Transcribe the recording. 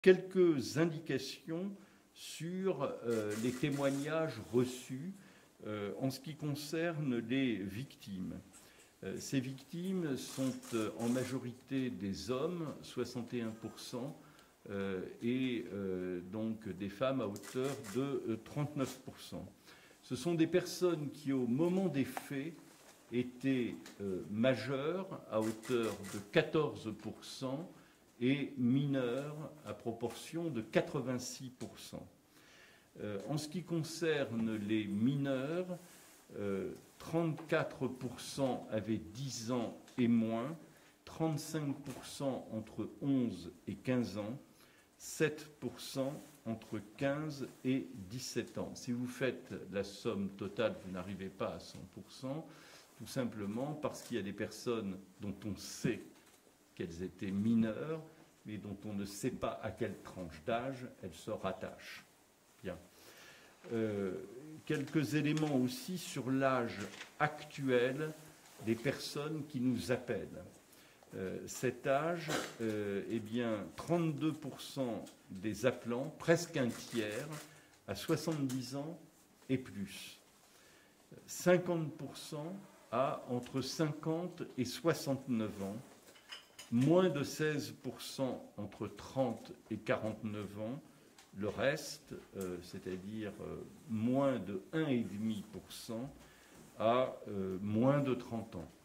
quelques indications sur les témoignages reçus en ce qui concerne les victimes. Ces victimes sont en majorité des hommes, 61%, et donc des femmes à hauteur de 39%. Ce sont des personnes qui, au moment des faits, étaient majeures à hauteur de 14% et mineures à proportion de 86%. En ce qui concerne les mineurs, 34% avaient 10 ans et moins, 35% entre 11 et 15 ans, 7% entre 15 et 17 ans. Si vous faites la somme totale, vous n'arrivez pas à 100%, tout simplement parce qu'il y a des personnes dont on sait qu'elles étaient mineures, mais dont on ne sait pas à quelle tranche d'âge elles se rattachent. Bien. Quelques éléments aussi sur l'âge actuel des personnes qui nous appellent. Cet âge, eh bien, 32% des appelants, presque un tiers, à 70 ans et plus. 50% à entre 50 et 69 ans. Moins de 16% entre 30 et 49 ans. Le reste, c'est-à-dire moins de 1,5% à moins de 30 ans.